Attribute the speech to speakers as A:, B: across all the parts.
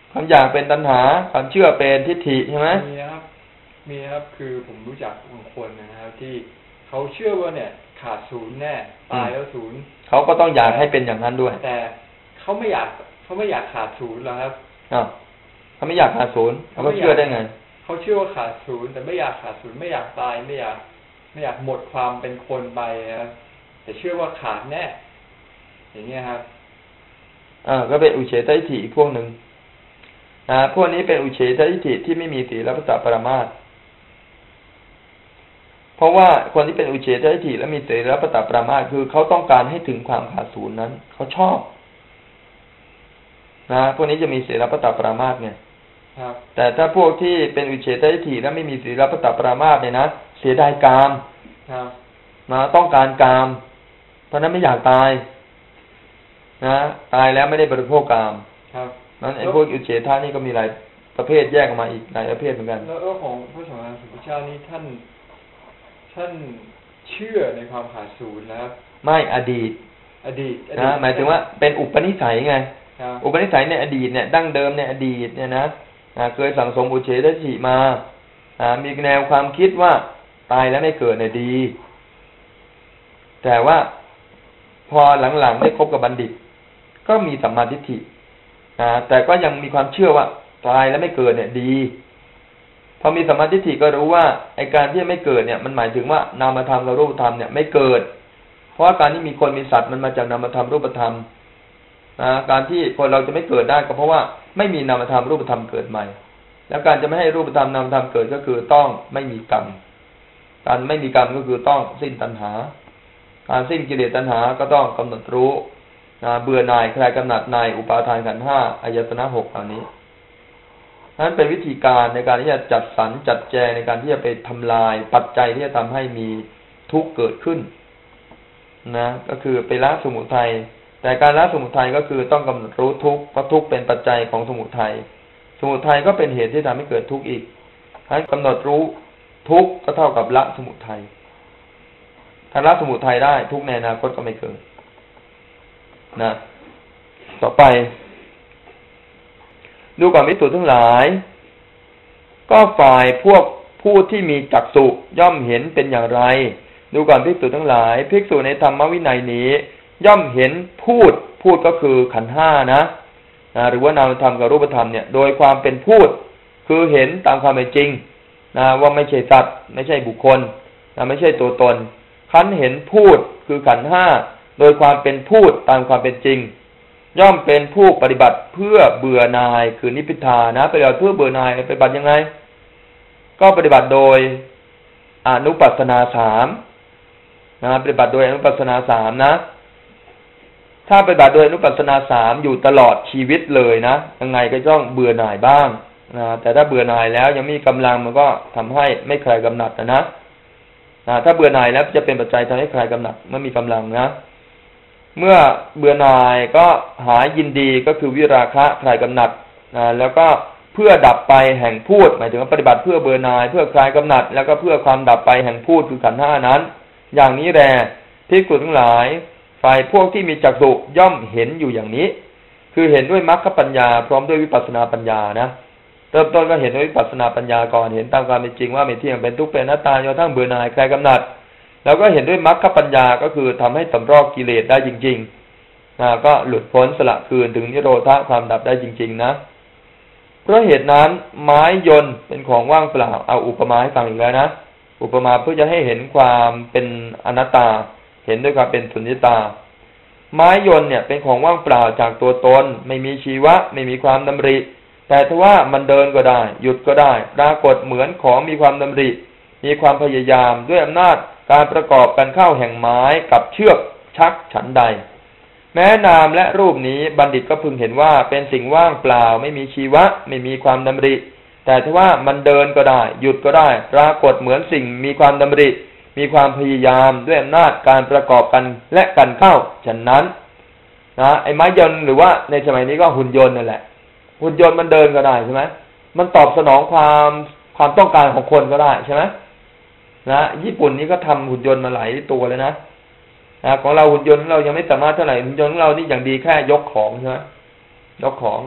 A: ความอยากเป็นตัณหาความเชื่อเป็นทิฏฐิใช่ไหม
B: มีครับคือผมรู้จักบางคนนะครับที่เขาเชื่อว่าเนี่ยขาดศูนย์แน่ตายแล้วศูนย์
A: เขาก็ต้องอยากให้เป็นอย่างนั้นด้วย
B: แต่เขาไม่อยากขาดศูนย์แล้วครับ
A: เขาไม่อยากขาดศูนย์เขาเชื่อได้ไง
B: เขาเชื่อว่าขาดศูนย์แต่ไม่อยากขาดศูนย์ไม่อยากตายไม่อยากหมดความเป็นคนไปครับแต่เชื่อว่าขาดแน่อย่างเงี้ยครับ
A: ก็เป็นอุเฉททิฏฐิอีกพวกหนึ่งพวกนี้เป็นอุเฉททิฏฐิที่ไม่มีศีลพัตตปรามาสเพราะว่าคนที่เป็นอุเฉททิฏฐิและมีศีลพัตตปรามาสคือเขาต้องการให้ถึงความขาดศูนย์นั้นเขาชอบพวกนี้จะมีศีลพัตตปรามาสไงแต่ถ้าพวกที่เป็นอุเฉททิฏฐิและไม่มีศีลพัตตปรามาสเนี่ยนะเสียดายกามต้องการกามเพราะนั้นไม่อยากตายตายแล้วไม่ได้บริโภคกามนั้นไอ้พวกอุเฉทนี่ก็มีหลายประเภทแยกออกมาอีกหลายประเภทเหมือนกัน
B: แล้วของพระสัมมาสัมพุทธเจ้านี่ท่านเชื่อในความขาดศูนย์แล้ว
A: ไม่อดีตหมายถึงว่าเป็นอุปนิสัยไงอุปนิสัยในอดีตเนี่ยดั้งเดิมในอดีตเนี่ยนะเคยสั่งสมอุเฉททิฏฐิมามีแนวความคิดว่าตายแล้วไม่เกิดเนี่ยดีแต่ว่าพอหลังๆได้คบกับบัณฑิตก็มีสัมมาทิฏฐิแต่ก็ยังมีความเชื่อว่าตายแล้วไม่เกิดเนี่ยดีพอมีสัมมาทิฏฐิก็รู้ว่าไอ้การที่ไม่เกิดเนี่ยมันหมายถึงว่านามธรรมกับรูปธรรมเนี่ยไม่เกิดเพราะการที่มีคนมีสัตว์มันมาจากนามธรรมรูปธรรมการที่คนเราจะไม่เกิดได้ก็เพราะว่าไม่มีนามธรรมรูปธรรมเกิดใหม่แล้วการจะไม่ให้รูปธรรมนามธรรมเกิดก็คือต้องไม่มีกรรมการไม่มีกรรมก็คือต้องสิ้นตัณหาการสิ้นกิเลสตัณหาก็ต้องกำหนดรู้เบื่อหน่ายคลายกำหนัดในอุปาทานขันธ์ห้าอายตนะหกเหล่านี้นั้นเป็นวิธีการในการที่จะจัดสรรจัดแจงในการที่จะไปทำลายปัจจัยที่จะทำให้มีทุกข์เกิดขึ้นก็คือไปละสมุทัยแต่การละสมุทัยก็คือต้องกำหนดรู้ทุกข์เพราะทุกข์เป็นปัจจัยของสมุทัยสมุทัยก็เป็นเหตุที่ทำให้เกิดทุกข์อีกให้กำหนดรู้ทุกข์ก็เท่ากับละสมุทัยถ้าละสมุทัยได้ทุกข์ในอนาคตก็ไม่เกิดต่อไปดูก่อนภิกษุทั้งหลายก็ฝ่ายพวกผู้ที่มีจักษุย่อมเห็นเป็นอย่างไรดูก่อนภิกษุทั้งหลายภิกษุในธรรมวินัยนี้ย่อมเห็นพูดก็คือขันธ์ห้าหรือว่านามธรรมกับรูปธรรมเนี่ยโดยความเป็นพูดคือเห็นตามความเป็นจริงว่าไม่ใช่สัตว์ไม่ใช่บุคคลไม่ใช่ตัวตนขันธ์เห็นพูดคือขันธ์ห้าโดยความเป็นพูดตามความเป็นจริงย่อมเป็นผู้ปฏิบัติเพื่อเบื่อหน่ายคือนิพพิทาปฏิบัติเพื่อเบื่อหน่ายปฏิบัติยังไงก็ปฏิบัติโดยอนุปัสสนาสามปฏิบัติโดยอนุปัสสนาสามถ้าปฏิบัติโดยอนุปัสสนาสามอยู่ตลอดชีวิตเลยยังไงก็ต้องเบื่อหน่ายบ้างแต่ถ้าเบื่อหน่ายแล้วยังมีกำลังมันก็ทำให้ไม่คลายกำหนัดถ้าเบื่อหน่ายแล้วจะเป็นปัจจัยทำให้คลายกำหนัดเมื่อมีกำลังเมื่อเบื่อหน่ายก็หายินดีก็คือวิราคะคลายกำหนัดแล้วก็เพื่อดับไปแห่งพูดหมายถึงว่าปฏิบัติเพื่อเบื่อหน่ายเพื่อคลายกำหนัดแล้วก็เพื่อความดับไปแห่งพูดคือขันธ์ห้านั้นอย่างนี้แลภิกษุทั้งหลายฝ่ายพวกที่มีจักษุย่อมเห็นอยู่อย่างนี้คือเห็นด้วยมรรคปัญญาพร้อมด้วยวิปัสสนาปัญญาเริ่มต้นก็เห็นด้วยวิปัสสนาปัญญาก่อนเห็นตามความเป็นจริงว่าไม่เที่ยงเป็นทุกข์เป็นอนัตตาจนกระทั่งเบื่อหน่ายคลายกำหนัดแล้วก็เห็นด้วยมรรคปัญญาก็คือทำให้สำรอกกิเลสได้จริงๆก็หลุดพ้นสละคืนถึงนิโรธความดับได้จริงๆเพราะเหตุนั้นไม้ยนต์เป็นของว่างเปล่าเอาอุปมาให้ฟังอีกแล้วอุปมาเพื่อจะให้เห็นความเป็นอนัตตาเห็นด้วยความเป็นสุญญตาไม้ยนต์เนี่ยเป็นของว่างเปล่าจากตัวตนไม่มีชีวะไม่มีความดำริแต่ถ้าว่ามันเดินก็ได้หยุดก็ได้ปรากฏเหมือนของมีความดำริมีความพยายามด้วยอำนาจการประกอบกันเข้าแห่งไม้กับเชือกชักฉันใดแม้นามและรูปนี้บัณฑิตก็พึงเห็นว่าเป็นสิ่งว่างเปล่าไม่มีชีวะไม่มีความดำริแต่ถ้าว่ามันเดินก็ได้หยุดก็ได้ปรากฏเหมือนสิ่งมีความดำริมีความพยายามด้วยอำนาจการประกอบกันและกันเข้าฉะนั้นไอ้ไม้ยนต์หรือว่าในสมัยนี้ก็หุ่นยนต์นั่นแหละหุ่นยนต์มันเดินก็ได้ใช่ไหมมันตอบสนองความต้องการของคนก็ได้ใช่ไหมญี่ปุ่นนี้ก็ทำหุ่นยนต์มาหลายตัวเลยของเราหุ่นยนต์เรายังไม่สามารถเท่าไหร่หุ่นยนต์ของเรานี่อย่างดีแค่ยกของใช่ไหมยกของ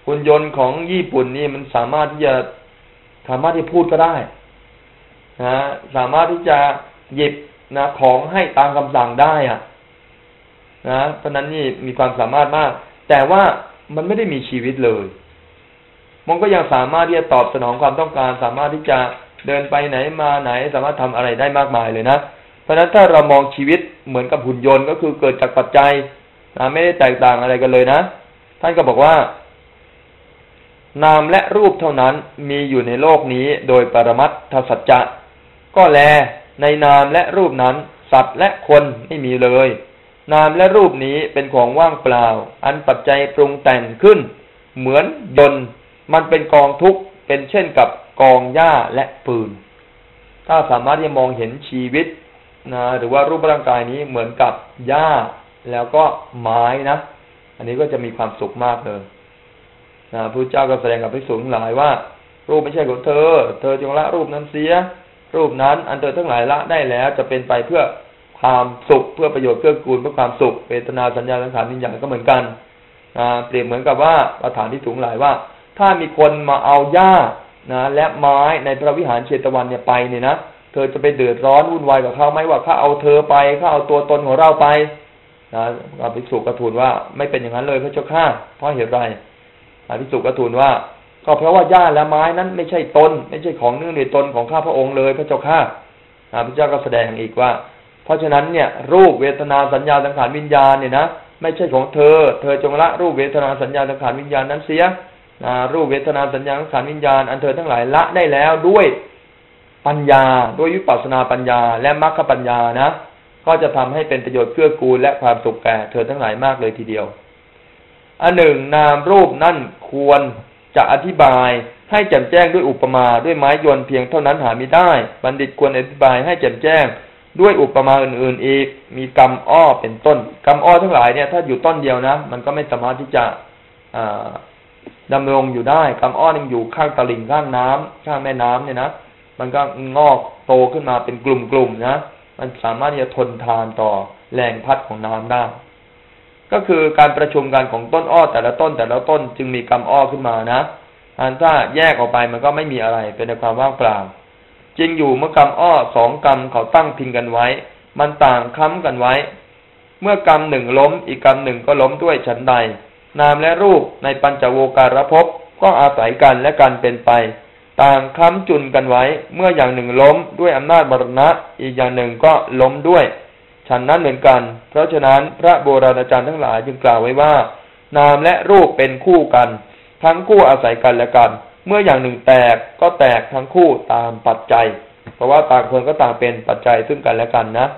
A: หุ่นยนต์ของญี่ปุ่นนี่มันสามารถที่พูดก็ได้นะสามารถที่จะหยิบนะของให้ตามคำสั่งได้อ่ะนะเพราะนั้นนี่มีความสามารถมากแต่ว่ามันไม่ได้มีชีวิตเลยมันก็ยังสามารถที่จะตอบสนองความต้องการสามารถที่จะเดินไปไหนมาไหนสามารถทำอะไรได้มากมายเลยนะเพราะฉะนั้นถ้าเรามองชีวิตเหมือนกับหุ่นยนต์ก็คือเกิดจากปัจจัยนะไม่ได้แตกต่างอะไรกันเลยนะท่านก็บอกว่านามและรูปเท่านั้นมีอยู่ในโลกนี้โดยปรมัตถสัจจะก็แลในนามและรูปนั้นสัตว์และคนไม่มีเลยนามและรูปนี้เป็นของว่างเปล่าอันปัจจัยปรุงแต่งขึ้นเหมือนยนต์มันเป็นกองทุกข์เป็นเช่นกับกองหญ้าและปืนถ้าสามารถที่จะมองเห็นชีวิตนะหรือว่ารูปร่างกายนี้เหมือนกับหญ้าแล้วก็ไม้นะอันนี้ก็จะมีความสุขมากเลยพระพุทธเจ้าก็แสดงกับภิกษุทั้งหลายว่ารูปไม่ใช่ของเธอจงละรูปนั้นเสียรูปนั้นอันเธอทั้งหลายละได้แล้วจะเป็นไปเพื่อความสุขเพื่อประโยชน์เกื้อกูลเพื่อความสุขเวทนาสัญญาสังขารวิญญาณก็เหมือนกันเปรียบเหมือนกับว่าประธานที่สูงหลายว่าถ้ามีคนมาเอาหญ้านะและไม้ในพระวิหารเชตวันเนี่ยไปเนี่ยนะเธอจะไปเดือดร้อนวุ่นวายกับเขาไหมว่าเขาเอาเธอไปเขาเอาตัวตนของเราไปนะภิกษุก็ทูลว่าไม่เป็นอย่างนั้นเลยพระเจ้าข้าเพราะเหตุไรภิกษุก็ทูลว่าก็เพราะว่าหญ้าและไม้นั้นไม่ใช่ตนไม่ใช่ของเนื่องในตนของข้าพระองค์เลยพระเจ้าข้าพระเจ้าก็แสดงอีกว่าเพราะฉะนั้นเนี่ยรูปเวทนาสัญญาสังขารวิญญาณเนี่ยนะไม่ใช่ของเธอจงละรูปเวทนาสัญญาสังขารวิญญาณนั้นเสียรูปเวทนาสัญญาสังขารวิญญาณอันเธอทั้งหลายละได้แล้วด้วยปัญญาด้วยวิปัสสนาปัญญาและมรรคปัญญานะก็จะทำให้เป็นประโยชน์เกื้อกูลและความสุขแก่เธอทั้งหลายมากเลยทีเดียวอันหนึ่งนามรูปนั่นควรจะอธิบายให้แจ่มแจ้งด้วยอุปมาด้วยไม้ยนต์เพียงเท่านั้นหามิได้บัณฑิตควรอธิบายให้แจ่มแจ้งด้วยอุปมาอื่นๆอีกมีกรรมอ้อเป็นต้นกรรมอ้อทั้งหลายเนี่ยถ้าอยู่ต้นเดียวนะมันก็ไม่สามารถที่จะดำรงอยู่ได้กรรมอ้อยังอยู่ข้างตลิ่งข้างน้ำข้างแม่น้ำเนี่ยนะมันก็งอกโตขึ้นมาเป็นกลุ่มๆนะมันสามารถที่จะทนทานต่อแรงพัดของน้ำได้ก็คือการประชุมกันของต้นอ้อแต่ละต้นจึงมีกรรมอ้อขึ้นมานะถ้าแยกออกไปมันก็ไม่มีอะไรเป็นแต่ความว่างเปล่าจริงอยู่เมื่อกรรมอ้อสองกรรมเขาตั้งพิงกันไว้มันต่างค้ำกันไว้เมื่อกรรมหนึ่งล้มอีกกรรมหนึ่งก็ล้มด้วยฉันใดนามและรูปในปัญจโวการภพก็อาศัยกันและกันเป็นไปต่างค้ำจุนกันไว้เมื่ออย่างหนึ่งล้มด้วยอำนาจมรณะอีกอย่างหนึ่งก็ล้มด้วยฉันนั้นเหมือนกันเพราะฉะนั้นพระโบราณอาจารย์ทั้งหลายจึงกล่าวไว้ว่านามและรูปเป็นคู่กันทั้งคู่อาศัยกันและกันเมื่ออย่างหนึ่งแตกก็แตกทั้งคู่ตามปัจจัยเพราะว่าต่างคนก็ต่างเป็นปัจจัยซึ่งกันและกันนะ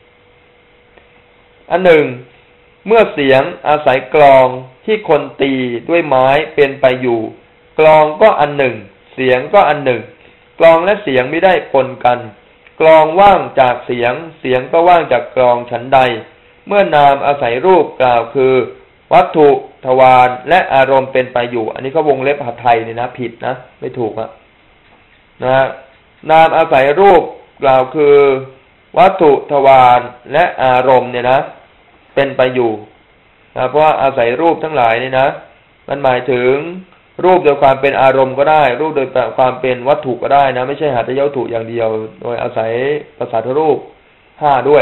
A: อันหนึ่งเมื่อเสียงอาศัยกลองที่คนตีด้วยไม้เป็นไปอยู่กลองก็อันหนึ่งเสียงก็อันหนึ่งกลองและเสียงไม่ได้ปนกันกลองว่างจากเสียงเสียงก็ว่างจากกลองฉันใดเมื่อนามอาศัยรูปกล่าวคือวัตถุทวารและอารมณ์เป็นไปอยู่อันนี้เขาวงเล็บหัตถ์ไทยนี่นะผิดนะไม่ถูกนะนามอาศัยรูปกล่าวคือวัตถุทวารและอารมณ์เนี่ยนะเป็นไปอยู่เพราะว่าอาศัยรูปทั้งหลายนี่นะมันหมายถึงรูปโดยความเป็นอารมณ์ก็ได้รูปโดยความเป็นวัตถุก็ได้นะไม่ใช่หัตถยวัตถุอย่างเดียวโดยอาศัยภาษารูปห้าด้วย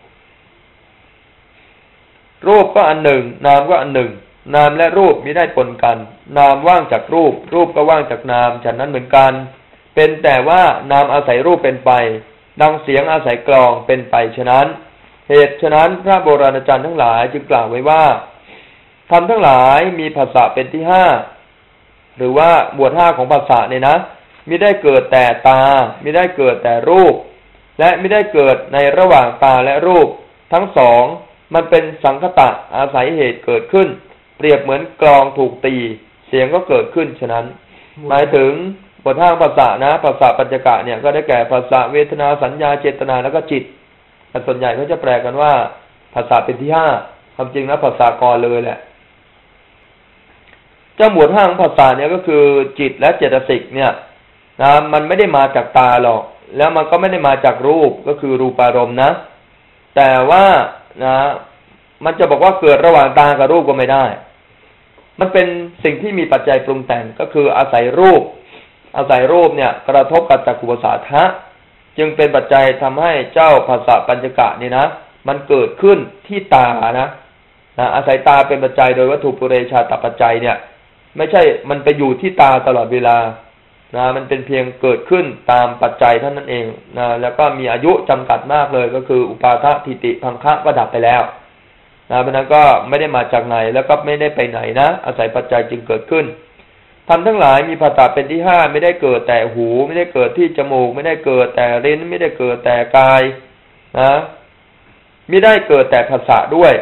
A: รูปก็อันหนึ่งนามก็อันหนึ่งนามและรูปมิได้ปนกันนามว่างจากรูปรูปก็ว่างจากนามฉันนั้นเหมือนกันเป็นแต่ว่านามอาศัยรูปเป็นไปดังเสียงอาศัยกลองเป็นไปฉะนั้นเหตุฉะนั้นพระโบราณอาจารย์ทั้งหลายจึงกล่าวไว้ว่าธรรมทั้งหลายมีภาษาเป็นที่ห้าหรือว่าหมวดห้าของภาษาเนี่ยนะมิได้เกิดแต่ตามิได้เกิดแต่รูปและมิได้เกิดในระหว่างตาและรูปทั้งสองมันเป็นสังคตะอาศัยเหตุเกิดขึ้นเปรียบเหมือนกลองถูกตีเสียงก็เกิดขึ้นฉะนั้นหมายถึงบทห้างภาษานะภาษาปัญจกะเนี่ยก็ได้แก่ภาษาเวทนาสัญญาเจตนาแล้วก็จิตแต่ส่วนใหญ่เขาจะแปลกันว่าภาษาเป็นที่ห้าความจริงแล้วภาษากรเลยแหละเจ้าหมวดห้าของภาษาเนี่ยก็คือจิตและเจตสิกเนี่ยนะมันไม่ได้มาจากตาหรอกแล้วมันก็ไม่ได้มาจากรูปก็คือรูปารมณ์นะแต่ว่านะมันจะบอกว่าเกิดระหว่างตากับรูปก็ไม่ได้มันเป็นสิ่งที่มีปัจจัยปรุงแต่งก็คืออาศัยรูปเนี่ยกระทบกับจักขุประสาทะจึงเป็นปัจจัยทำให้เจ้าภาษาปัญจกะนี่นะมันเกิดขึ้นที่ตานะอาศัยตาเป็นปัจจัยโดยวัตถุปุเรชาตปัจจัยเนี่ยไม่ใช่มันไปอยู่ที่ตาตลอดเวลามันเป็นเพียงเกิดขึ้นตามปัจจัยเท่านั้นเองแล้วก็มีอายุจำกัดมากเลยก็คืออุปาททิฏฐิพังคะก็ดับไปแล้วเพราะนั้นก็ไม่ได้มาจากไหนแล้วก็ไม่ได้ไปไหนนะอาศัยปัจจัยจึงเกิดขึ้นธรรมทั้งหลายมีภาษาเป็นที่ห้าไม่ได้เกิดแต่หูไม่ได้เกิดที่จมูกไม่ได้เกิดแต่ลิ้นไม่ได้เกิดแต่กายไม่ได้เกิดแต่ภาษาด้วย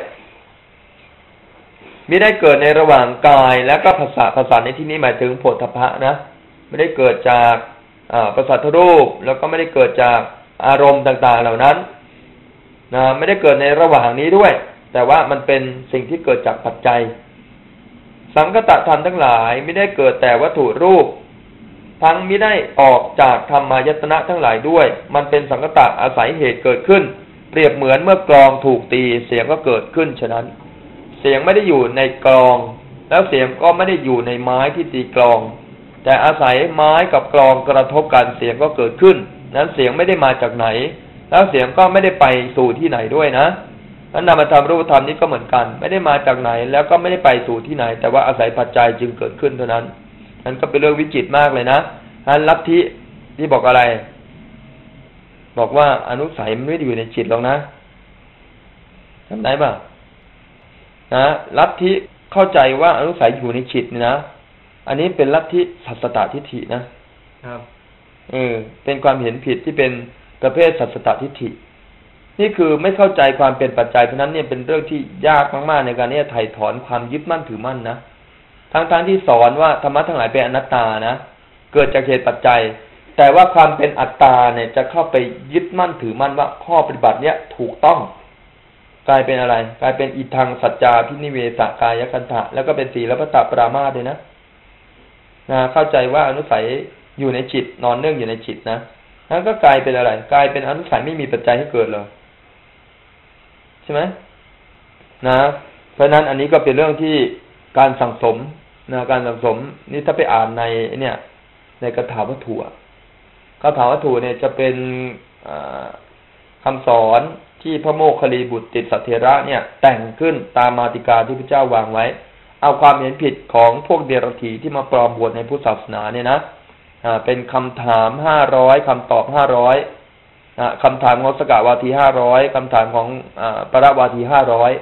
A: ไม่ได้เกิดในระหว่างกายและก็ภาษาในที่นี้หมายถึงโผฏฐัพพะนะไม่ได้เกิดจากประสาทรูปแล้วก็ไม่ได้เกิดจากอารมณ์ต่างๆเหล่านั้นไม่ได้เกิดในระหว่างนี้ด้วยแต่ว่ามันเป็นสิ่งที่เกิดจากปัจจัยสังคตธรรมทั้งหลายไม่ได้เกิดแต่วัตถุรูปทั้งไม่ได้ออกจากธรรมายตนะทั้งหลายด้วยมันเป็นสังคตะอาศัยเหตุเกิดขึ้นเปรียบเหมือนเมื่อกลองถูกตีเสียงก็เกิดขึ้นฉะนั้นเสียงไม่ได้อยู่ในกลองแล้วเสียงก็ไม่ได้อยู่ในไม้ที่ตีกลองแต่อาศัยไม้กับกลองกระทบกันเสียงก็เกิดขึ้นนั้นเสียงไม่ได้มาจากไหนแล้วเสียงก็ไม่ได้ไปสู่ที่ไหนด้วยนะนั้นนามธรรมรูปธรรมนี้ก็เหมือนกันไม่ได้มาจากไหนแล้วก็ไม่ได้ไปสู่ที่ไหนแต่ว่าอาศัยปัจจัยจึงเกิดขึ้นเท่านั้นนั่นก็เป็นเรื่องวิจิตรมากเลยนะลัทธิที่บอกอะไรบอกว่าอนุสัยมันไม่ได้อยู่ในจิตหรอกนะจำได้ป่ะลัทธิเข้าใจว่าอนุสัยอยู่ในจิตนี่นะอันนี้เป็นลัทธิสัสสตทิฏฐินะครับเป็นความเห็นผิดที่เป็นประเภทสัสสตทิฏฐินี่คือไม่เข้าใจความเป็นปัจจัยเพราะนั้นเนี่ยเป็นเรื่องที่ยากมากๆในการที่จะไถ่ถอนความยึดมั่นถือมั่นนะทั้งที่สอนว่าธรรมะทั้งหลายเป็นอนัตตานะเกิดจากเหตุปัจจัยแต่ว่าความเป็นอัตตาเนี่ยจะเข้าไปยึดมั่นถือมั่นว่าข้อปฏิบัติเนี้ยถูกต้องกลายเป็นอะไรกลายเป็นอิทังสัจจาพินิเวสกายคันธะแล้วก็เป็นศีลพัตตปรามาสเลยนะเข้าใจว่าอนุสัยอยู่ในจิตนอนเนื่องอยู่ในจิตนะแล้วก็กลายเป็นอะไรกลายเป็นอนุสัยไม่มีปัจจัยให้เกิดเลยใช่ไหมเพราะนั้นอันนี้ก็เป็นเรื่องที่การสั่งสมการสั่งสมนี่ถ้าไปอ่านในเนี่ยในคาถาวัตถุเนี่ยจะเป็นคำสอนที่พระโมคคัลลีบุตรติสสเถระเนี่ยแต่งขึ้นตามมาติกาที่พระเจ้าวางไว้เอาความเห็นผิดของพวกเดรัจฉีที่มาปลอมบวชในพุทธศาสนาเนี่ยนะเป็นคำถาม500คำตอบ500คำถามของสกวาที500คำถามของปรวาที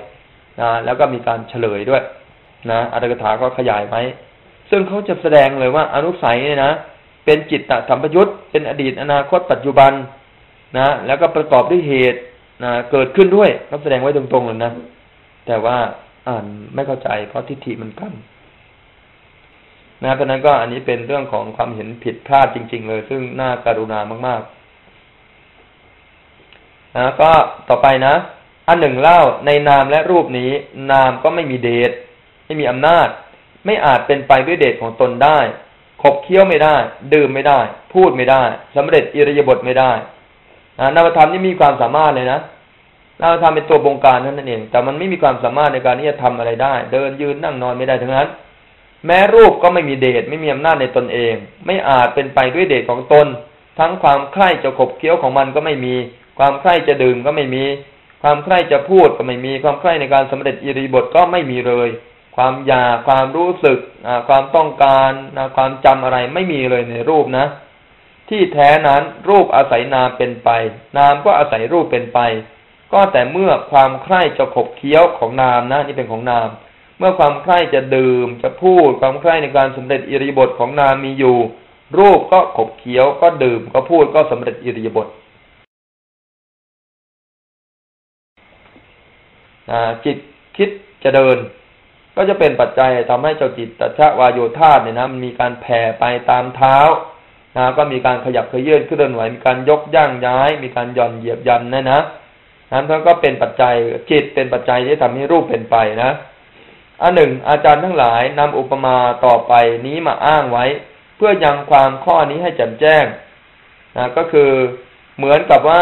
A: 500แล้วก็มีการเฉลยด้วยอัตถกถาก็ขยายไว้ซึ่งเขาจะแสดงเลยว่าอนุสัยเนี่ยนะเป็นจิตตสัมปยุตเป็นอดีตอนาคตปัจจุบันแล้วก็ประกอบด้วยเหตุเกิดขึ้นด้วยเขาแสดงไว้ตรงๆเลยนะแต่ว่าอ่านไม่เข้าใจเพราะทิฏฐิมันกั้นเพราะนั้นก็อันนี้เป็นเรื่องของความเห็นผิดพลาดจริงๆเลยซึ่งน่าการุณามากๆก็ต่อไปนะอันหนึ่งเล่าในนามและรูปนี้นามก็ไม่มีเดชไม่มีอำนาจไม่อาจเป็นไปด้วยเดชของตนได้ขบเคี้ยวไม่ได้ดื่มไม่ได้พูดไม่ได้สำเร็จอิริยาบถไม่ได้นามธรรมนี่มีความสามารถเลยนะนามธรรมเป็นตัวบงการนั่นเองแต่มันไม่มีความสามารถในการที่จะทำอะไรได้เดินยืนนั่งนอนไม่ได้ทั้งนั้นแม้รูปก็ไม่มีเดชไม่มีอำนาจในตนเองไม่อาจเป็นไปด้วยเดชของตนทั้งความใคร่จะขบเคี้ยวของมันก็ไม่มีความใคร่จะดื่มก็ไม่มีความใคร่จะพูดก็ไม่มีความใคร่ในการสำเร็จอิริยาบถก็ไม่มีเลยความอยากความรู้สึกความต้องการความจำอะไรไม่มีเลยในรูปนะที่แท้นั้นรูปอาศัยนามเป็นไปนามก็อาศัยรูปเป็นไปก็แต่เมื่อความใคร่จะขบเคี้ยวของนามนะนี่เป็นของนามเมื่อความใคร่จะดื่มจะพูดความใคร่ในการสำเร็จอิริยาบถของนามมีอยู่รูปก็ขบเคี้ยวก็ดื่มก็พูดก็สำเร็จอิริยาบถจิตคิดจะเดินก็จะเป็นปัจจัยทำให้เจ้าจิตตชวายโยธาเนี่ยนะมันมีการแผ่ไปตามเท้าก็มีการขยับเขยื้อนเคลื่อนไหวมีการยกย่างย้ายมีการหย่อนเหยียบยันนะนั้นก็เป็นปัจจัยจิตเป็นปัจจัยที่ทำให้รูปเป็นไปนะอันหนึ่งอาจารย์ทั้งหลายนำอุปมาต่อไปนี้มาอ้างไว้เพื่อยังความข้อนี้ให้แจ่มแจ้งก็คือเหมือนกับว่า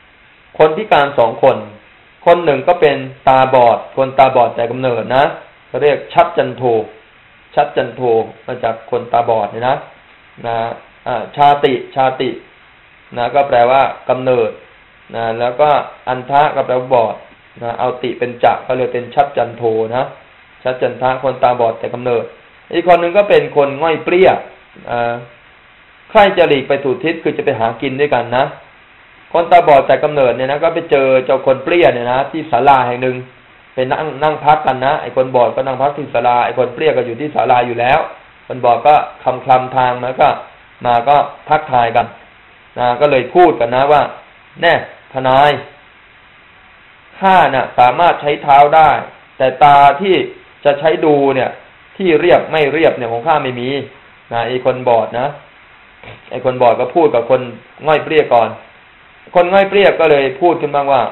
A: คนพิการ2 คนคนหนึ่งก็เป็นตาบอดคนตาบอดแต่กำเนิดนะเขาเรียกชัดจันโทมาจากคนตาบอดเนี่ยนะชาตินะก็แปลว่ากำเนิดนะแล้วก็อันทะก็แปลว่าบอดนะเอาติเป็นจะก็เลยเป็นชัดจันโทนะชัดจันทะคนตาบอดแต่กำเนิดอีกคนหนึ่งก็เป็นคนง่อยเปรี้ยใครจะหลีกไปถูกทิศคือจะไปหากินด้วยกันนะคนตาบอดแต่กำเนิดเนี่ยนะก็ไปเจอเจ้าคนเปรี้ยเนี่ยนะที่ศาลาแห่งหนึ่งไปนั่งพักกันนะไอ้คนบอดก็นั่งพักที่ศาลาไอ้คนเปรี้ยก็อยู่ที่ศาลาอยู่แล้วคนบอดก็คลำทางมาก็ทักทายกันนะก็เลยพูดกันนะว่าแน่ทนายข้าน่ะสามารถใช้เท้าได้แต่ตาที่จะใช้ดูเนี่ยที่เรียบไม่เรียบเนี่ยของข้าไม่มีนะไอ้คนบอดนะไอ้คนบอดก็พูดกับคนง่อยเปรี้ยก่อนคนง่อยเปรี้ยก็เลยพูดขึ้นบ้างว่า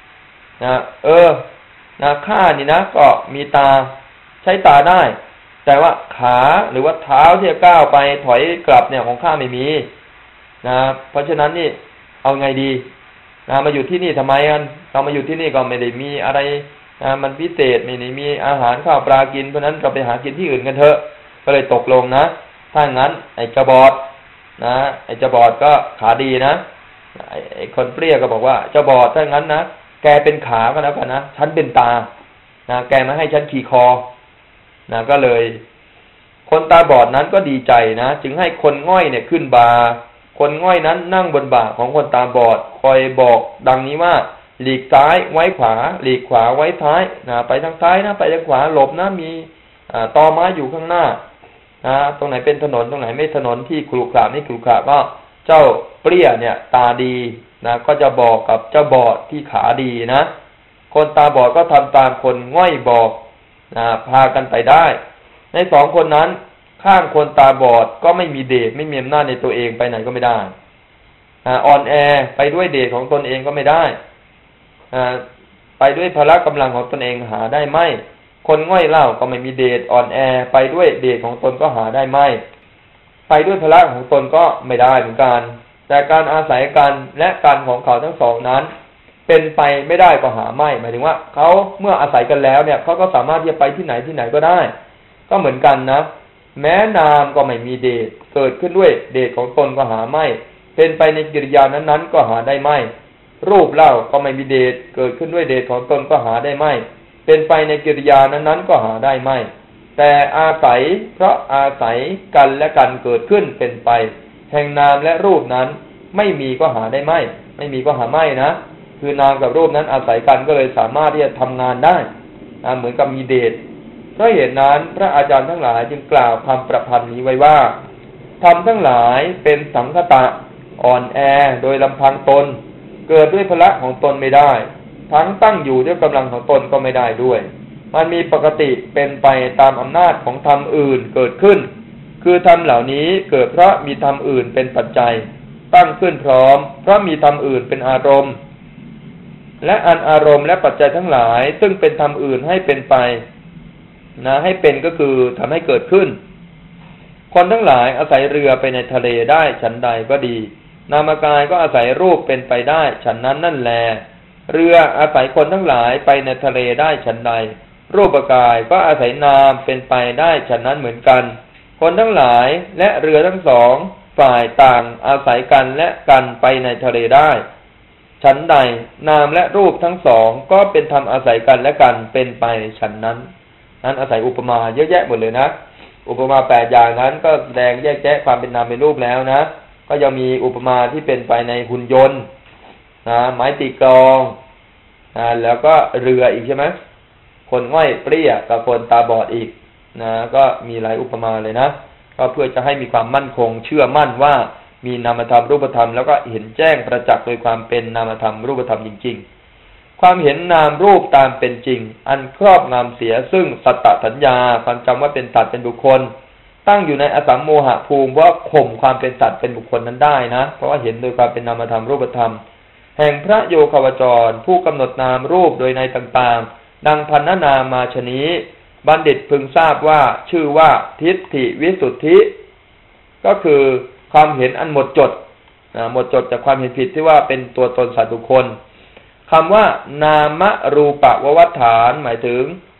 A: นะข้านี่นะก็มีตาใช้ตาได้แต่ว่าขาหรือว่าเท้าที่จะก้าวไปถอยกลับเนี่ยของข้าไม่มีนะเพราะฉะนั้นนี่เอาไงดีนะมาอยู่ที่นี่ทำไมกันเรามาอยู่ที่นี่ก็ไม่ได้มีอะไรมันพิเศษไม่ได้มีอาหารข้าวปลากินเพราะนั้นเราไปหากินที่อื่นกันเถอะก็เลยตกลงนะถ้างั้นไอ้เจ้าบอดนะไอ้เจ้าบอดก็ขาดีนะไอ้คนเปรี้ยก็บอกว่าเจ้าบอดถ้างั้นนะแกเป็นขาก็แล้วกันนะฉันเป็นตานะแกมาให้ฉันขี่คอนะก็เลยคนตาบอดนั้นก็ดีใจนะจึงให้คนง่อยเนี่ยขึ้นบาคนง่อยนั้นนั่งบนบ่าของคนตาบอดคอยบอกดังนี้ว่าหลีกซ้ายไว้ขวาหลีกขวาไว้ท้ายนะไปทางซ้ายนะไปทางขวาหลบนะมีตอไม้อยู่ข้างหน้านะตรงไหนเป็นถนนตรงไหนไม่ถนนที่ขรุขระนี่ขรุขระก็เจ้าเปรี้ยเนี่ยตาดีนะก็จะบอกกับเจ้าบอดที่ขาดีนะคนตาบอดก็ทำตามคนง่อยบอกนะพากันไปได้ในสองคนนั้นข้างคนตาบอดก็ไม่มีเดชไม่มีอำนาจในตัวเองไปไหนก็ไม่ได้อ่อนแอไปด้วยเดชของตนเองก็ไม่ได้ไปด้วยพละกำลังของตนเองหาได้ไม่คนง่อยเล่าก็ไม่มีเดชอ่อนแอไปด้วยเดชของตนก็หาได้ไม่ไปด้วยพละของตนก็ไม่ได้เหมือนกันแต่การอาศัยกันและการของเขาทั้งสองนั้นเป็นไปไม่ได้ก็หาไม่หมายถึงว่าเขาเมื่ออาศัยกันแล้วเนี่ยเขาก็สามารถที่จะไปที่ไหนก็ได้ก็เหมือนกันนะแม้นามก็ไม่มีเดชเกิดขึ้นด้วยเดชของตนก็หาไม่เป็นไปในกิริยานั้นๆก็หาได้ไม่รูปเล่าก็ไม่มีเดชเกิดขึ้นด้วยเดชของตนก็หาได้ไม่เป็นไปในกิริยานั้นๆก็หาได้ไม่แต่อาศัยเพราะอาศัยกันและกันเกิดขึ้นเป็นไปแห่งนามและรูปนั้นไม่มีก็หาได้ไม่มีก็หาไม่นะคือนามกับรูปนั้นอาศัยกันก็เลยสามารถที่จะทำงานได้เหมือนกับมีเดชเพราะเหตุนั้นพระอาจารย์ทั้งหลายจึงกล่าวคำประพันธ์นี้ไว้ว่าธรรมทั้งหลายเป็นสังคตะอ่อนแอโดยลำพังตนเกิดด้วยพละของตนไม่ได้ทั้งตั้งอยู่ด้วยกำลังของตนก็ไม่ได้ด้วยมันมีปกติเป็นไปตามอำนาจของธรรมอื่นเกิดขึ้นคือธรรมเหล่านี้เกิดเพราะมีธรรมอื่นเป็นปัจจัยตั้งขึ้นพร้อมเพราะมีธรรมอื่นเป็นอารมณ์และอันอารมณ์และปัจจัยทั้งหลายซึ่งเป็นธรรมอื่นให้เป็นไปนะให้เป็นก็คือทำให้เกิดขึ้นคนทั้งหลายอาศัยเรือไปในทะเลได้ฉันใดก็ดีนามกายก็อาศัยรูปเป็นไปได้ฉันนั้นนั่นแลเรืออาศัยคนทั้งหลายไปในทะเลได้ฉันใดรูปกายก็อาศัยนามเป็นไปได้ฉันนั้นเหมือนกันคนทั้งหลายและเรือทั้งสองฝ่ายต่างอาศัยกันและกันไปในทะเลได้ฉันใดนามและรูปทั้งสองก็เป็นธรรมอาศัยกันและกันเป็นไปฉันนั้นนั้นอาศัยอุปมาเยอะแยะหมดเลยนะอุปมา8อย่างนั้นก็แสดงแยกแยะความเป็นนามเป็นรูปแล้วนะก็ยังมีอุปมาที่เป็นไปในหุ่นยนต์ไม้ตีกลองแล้วก็เรืออีกใช่ไหมคนง่อยเปรี้ยกับคนตาบอดอีกนะก็มีหลายอุปมาเลยนะก็เพื่อจะให้มีความมั่นคงเชื่อมั่นว่ามีนามธรรมรูปธรรมแล้วก็เห็นแจ้งประจักษ์โดยความเป็นนามธรรมรูปธรรมจริงๆความเห็นนามรูปตามเป็นจริงอันครอบงำเสียซึ่งสัตตสัญญาความจำว่าเป็นสัตว์เป็นบุคคลตั้งอยู่ในอสัมโมหะภูมิว่าข่มความเป็นสัตว์เป็นบุคคลนั้นได้นะเพราะว่าเห็นโดยความเป็นนามธรรมรูปธรรมแห่งพระโยคาวจรผู้กำหนดนามรูปโดยในต่างๆดังพันนนามาชนี้บัณฑิตพึงทราบว่าชื่อว่าทิฏฐิวิสุทธิก็คือความเห็นอันหมดจดจากความเห็นผิดที่ว่าเป็นตัวตนสัตว์บุคคลคำว่านามรูปววัฏฐานหมายถึง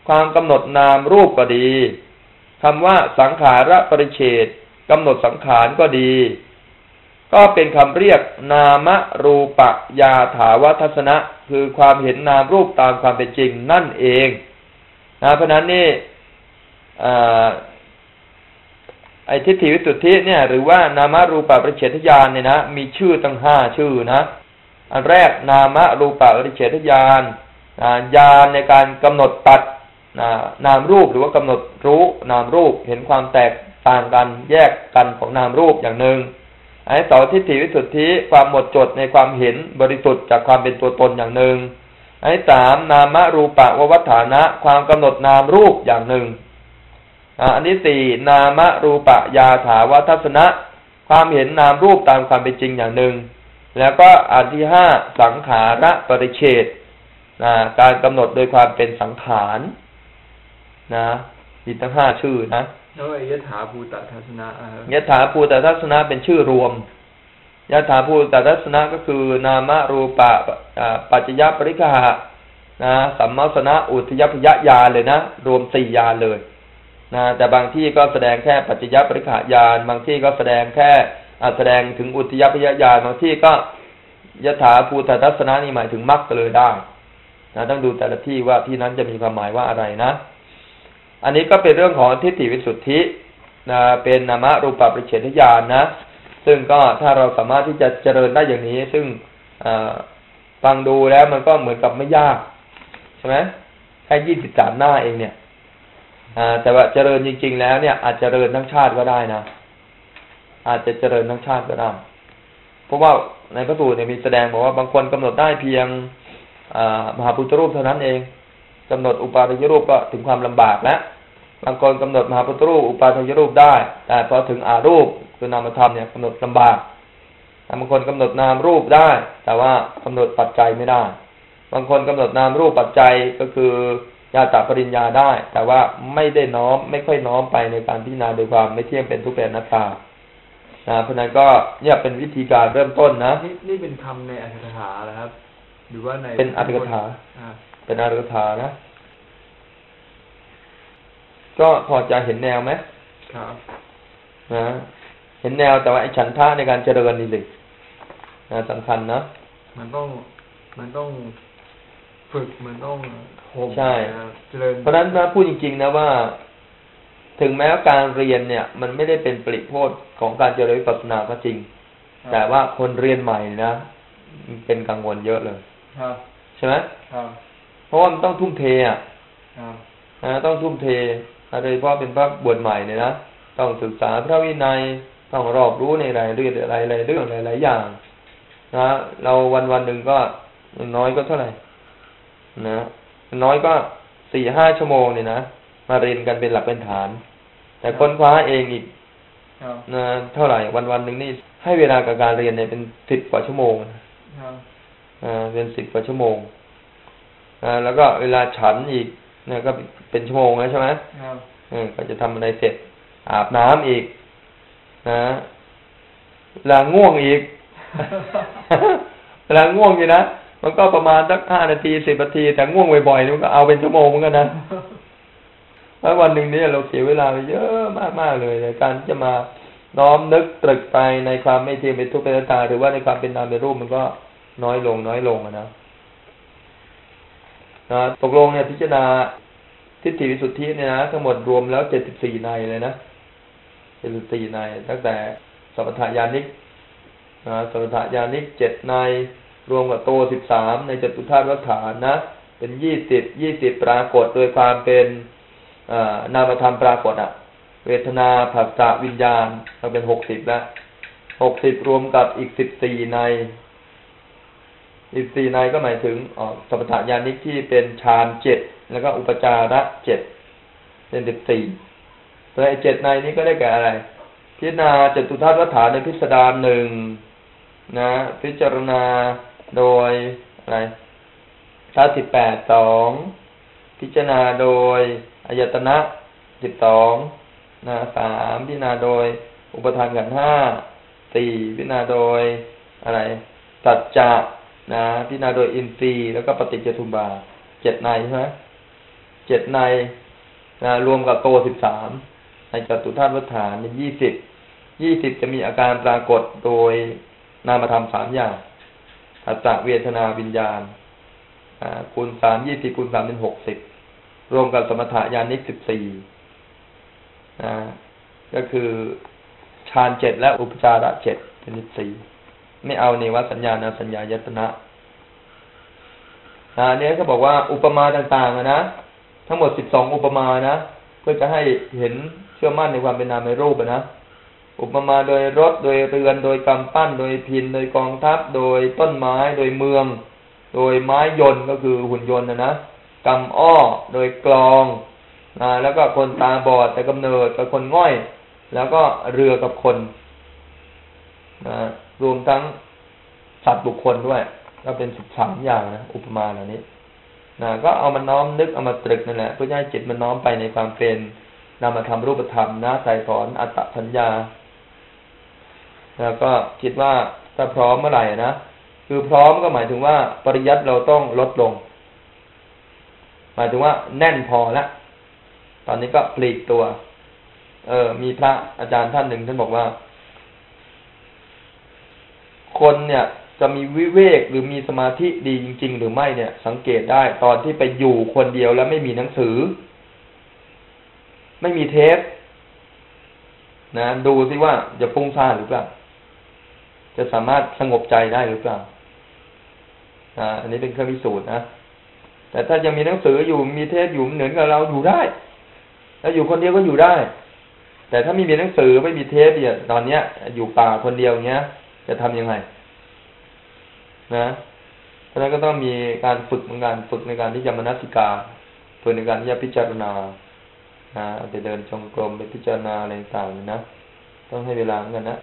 A: ความกำหนดนามรูปก็ดีคำว่าสังขาระปริเฉดกำหนดสังขารก็ดีก็เป็นคำเรียกนามรูปยาถาวทัศนะคือความเห็นนามรูปตามความเป็นจริงนั่นเองนะเพราะนั้นนี่ไอ้ทิฏฐิวิสุทธิเนี่ยหรือว่านามรูปปริเฉทญาณเนี่ยนะมีชื่อตั้ง5ชื่อนะอันแรกนามรูปปริเฉทญาณญาณในการกำหนดตัดนามรูปหรือว่ากำหนดรู้นามรูปเห็นความแตกต่างกันแยกกันของนามรูปอย่างหนึ่งอันที่สองทิฏฐิวิสุทธิความหมดจดในความเห็นบริสุทธิ์จากความเป็นตัวตนอย่างหนึ่งอันที่สามนามรูปววัฏฐานะความกำหนดนามรูปอย่างหนึ่งอันที่สี่นามรูปยาถาวทัศนะความเห็นนามรูปตามความเป็นจริงอย่างหนึ่งแล้วก็อันที่ห้าสังขาระปริเฉดการกำหนดโดยความเป็นสังขารนะมีตั้ง5ชื่อนะ
B: แล้วยถาภูตทัศนะ
A: ยถาภูตทัศนะเป็นชื่อรวมยถาภูตทัศนะก็คือนามรูปปัจจยปริฆะนะสัมมัสนะอุทยพยญาณเลยนะรวม4ญาณเลยนะแต่บางที่ก็แสดงแค่ปัจจยปริฆะญาณบางที่ก็แสดงแค่แสดงถึงอุทยพยญาณบางที่ก็ยถาภูตทัศนะนี่หมายถึงมรรคเลยได้นะต้องดูแต่ละที่ว่าที่นั้นจะมีความหมายว่าอะไรนะอันนี้ก็เป็นเรื่องของทิฏฐิวิสุทธิเป็นนามรูปปริเฉทญาณนะซึ่งก็ถ้าเราสามารถที่จะเจริญได้อย่างนี้ซึ่งฟังดูแล้วมันก็เหมือนกับไม่ยากใช่ไหมแค่23หน้าเองเนี่ยแต่ว่าเจริญจริงๆแล้วเนี่ยอาจจะเจริญทั้งชาติก็ได้นะอาจจะเจริญทั้งชาติก็ได้เพราะว่าในพระสูตรเนี่ยมีแสดงบอกว่าบางคนกำหนดได้เพียงมหาพุทธรูปเท่านั้นเองกำหนดอุปาทายรูปก็ถึงความลำบากแล้วบางคนกำหนดมหาพุทธรูปอุปาทายรูปได้แต่พอถึงอารูปคือนามธรรมเนี่ยกำหนดลำบากบางคนกำหนดนามรูปได้แต่ว่ากำหนดปัจจัยไม่ได้บางคนกำหนดนามรูปปัจจัยก็คือญาตปริญญาได้แต่ว่าไม่ได้น้อมไม่ค่อยน้อมไปในการพิจารณาโดยความไม่เที่ยงเป็นทุกข์เป็นอนัตตาเพราะนั้นก็เนี่ยเป็นวิธีการเริ่มต้นนะ
B: นี่เป็นคำในอัตถกถาเหรอครับหรือว่าใน
A: เป็นอัตถกถาเป็นอัตถกถานะก็พอจะเห็นแนวไหม
B: ครับ
A: นะเห็นแนวแต่ว่าไอ้ฉันทะในการเจริญนี่เลยสำคัญนะ
B: มันต้องฝึกมันต้อง
A: ใช่เพราะฉะนั้นนะพูดจริงๆนะว่าถึงแม้ว่าการเรียนเนี่ยมันไม่ได้เป็นปริโภคของการเจริญวิปัสสนาก็จริงแต่ว่าคนเรียนใหม่นะเป็นกังวลเยอะเลยใช่ไหมเพราะว่ามันต้องทุ่มเทต้องทุ่มเทโดยเฉพาะเป็นพระบวชใหม่เนี่ยนะต้องศึกษาพระวินัยต้องรอบรู้ในรายเรื่องหลายอย่างนะเราวันหนึ่งก็น้อยก็เท่าไหร่นะน้อยก็ 4-5 ชั่วโมงเนี่ยนะมาเรียนกันเป็นหลักเป็นฐานแต่ค้นคว้าเองอีกนะเท่าไหร่วันหนึ่งนี่ให้เวลากับการเรียนเนี่ยเป็น10 กว่าชั่วโมงเป็น10 กว่าชั่วโมงแล้วก็เวลาฉันอีกเนี่ยก็เป็นชั่วโมงแล้วใช่ไหมก็จะทำอะไรเสร็จอาบน้ำอีกนะเวลาง่วงอีก เวลาง่วงอยู่นะมันก็ประมาณสัก5 นาที10 นาทีแต่ง่วงบ่อยๆมันก็เอาเป็นชั่วโมงเหมือนกันนะแล้ววันหนึ่งเนี่ยเราเสียเวลาไปเยอะมากๆเลยในการจะมาน้อมนึกตรึกไปในความไม่เที่ยงเป็นทุกข์เป็นอนัตตาหรือว่าในความเป็นนามเป็นรูปมันก็น้อยลงนะตกลงเนี่ยพิจารณาทิฏฐิวิสุทธิเนี่ยนะทั้งหมดรวมแล้ว74ในเลยนะ74ในตั้งแต่สัพพทญาณิกสัพพทญาณิก7ในรวมกับโต13ในจตุธาตุวัฏฐานนะเป็น20ปรากฏโดยความเป็นนามธรรมปรากฏเวทนาผัสสะวิญญาณเราเป็น60แล้ว60รวมกับอีก14ใน14ในก็หมายถึงสัพพทญาณิกที่เป็นฌาน7แล้วก็อุปจาระ7เป็น14ตัวไอ้7ในนี้ก็ได้แก่อะไรพิจารณาจตุธาตุวัฏฐานในพิสดาร1นะพิจารณาโดยอะไรธาตุ18 2พิจารณาโดยอายตนะ12นะ3พิจารณาโดยอุปทานขันธ์5 4พิจารณาโดยอะไรสัจจะนะพิจารณาโดยอินทรีย์แล้วก็ปฏิจจสมุปบาท7ในใช่ไหม 7ในรวมกับโต13ในจตุธาตุวัฏฐานเป็น20จะมีอาการปรากฏโดยนามธรรม3อย่างผัสสะเวทนาวิญญาณคูณ3 20คูณ3เป็น60รวมกับสมถะญาณิก14ก็คือฌาน7และอุปจาระ7เป็น14ไม่เอาเนวสัญญาณสัญญายตนะเนี่ยเขาบอกว่าอุปมาต่างๆนะทั้งหมด12อุปมานะเพื่อจะให้เห็นเชื่อมั่นในความเป็นนามในรูปนะอุปมาโดยรถโดยเรือนโดยกำปั้นโดยพินโดยกองทัพโดยต้นไม้โดยเมืองโดยไม้ยนต์ก็คือหุ่นยนต์นะกำอ้อโดยกลองแล้วก็คนตาบอดแต่กำเนิดกับคนง่อยแล้วก็เรือกับคนรวมทั้งสัตว์บุคคลด้วยก็เป็น13อย่างนะอุปมาเหล่านี้ก็เอามาน้อมนึกเอามาตรึกนั่นแหละเพื่อให้จิตมันน้อมไปในความเป็นนามธรรมรูปธรรมนะใส่สอนอัตตสัญญาแล้วก็คิดว่าถ้าพร้อมเมื่อไหร่นะคือพร้อมก็หมายถึงว่าปริยัติเราต้องลดลงหมายถึงว่าแน่นพอแล้วตอนนี้ก็ปลีกตัวมีพระอาจารย์ท่านหนึ่งท่านบอกว่าคนเนี่ยจะมีวิเวกหรือมีสมาธิดีจริงๆหรือไม่เนี่ยสังเกตได้ตอนที่ไปอยู่คนเดียวแล้วไม่มีหนังสือไม่มีเทปนะดูสิว่าจะฟุ้งซ่านหรือเปล่าจะสามารถสงบใจได้หรือเปล่าอันนี้เป็นเครื่องพิสูจน์นะแต่ถ้ายังมีหนังสืออยู่มีเทปอยู่เหมือนกับเราอยู่ได้แล้วอยู่คนเดียวก็อยู่ได้แต่ถ้าไม่มีหนังสือไม่มีเทปเนี่ยตอนเนี้ยอยู่ป่าคนเดียวเงี้ยจะทำยังไงนะเพราะฉะนั้นก็ต้องมีการฝึกเหมือนกันฝึกในการที่จะมนสิการฝึกในการที่จะพิจารณาไปเดินจงกรมไปพิจารณาอะไรต่างๆนะต้องให้เวลาเหมือนกันนะ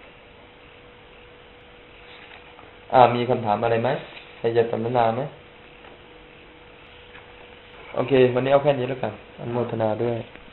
A: มีคำถามอะไรไหมใครจะสัมมนาไหมโอเควันนี้เอาแค่นี้แล้วกันอนุโมทนาด้วย